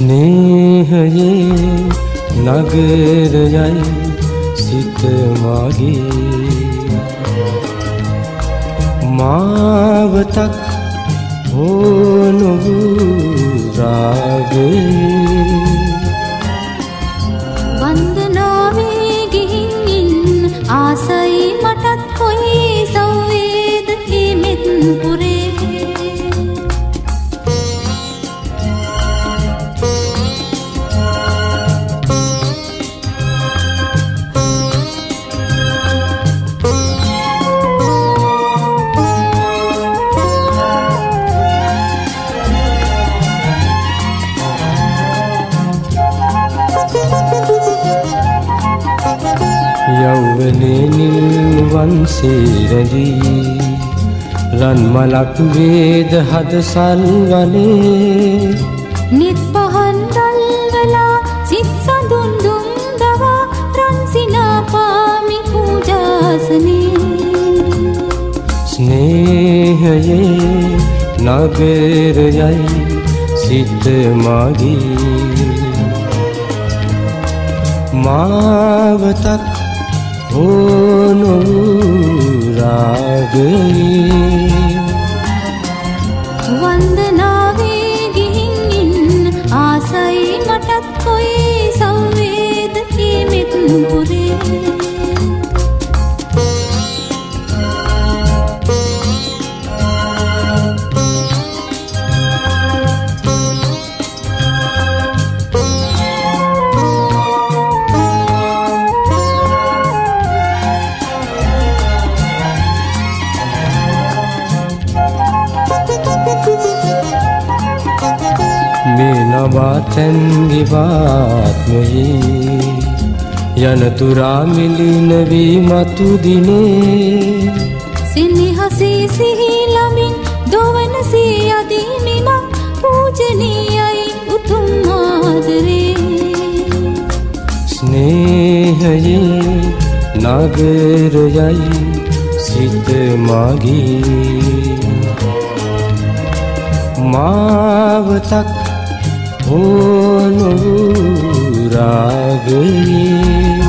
ස්නේහයේ නගරයයි සිත මගේ මාවතක් ඕනු රාගේ වන්දනාවේ ගිහින් ආසයි මටත් කොයි සෞවේද හිමෙත් පුරේ යෞවනේ නිල්වන් සේරදී රන් මලක් වේද හද සල්වනේ නිත් පහන් දල්වලා සිත් සඳුන් දුම් දවා රන් සිනා පාමි පූජාසනේ ස්නේහයේ නගරයයි සිත මගේ මාවතක් ඕනු රාගේ වන්දනාවේ ගිහින් ආසයි මටත් කොයි සෞවේද හිමෙත් පුරේ මේ නවාතැන්ගිවාත්මයේ යනතුරා මිලින වී මතු දිනේ සිනහසේ සිහිලමින් දොවන සිය අදීමිම පූජනීයයි උතුම් ආදරේ ස්නේහයේ නගරයයි සිත මගේ මාවතක් ඕනු රාගේ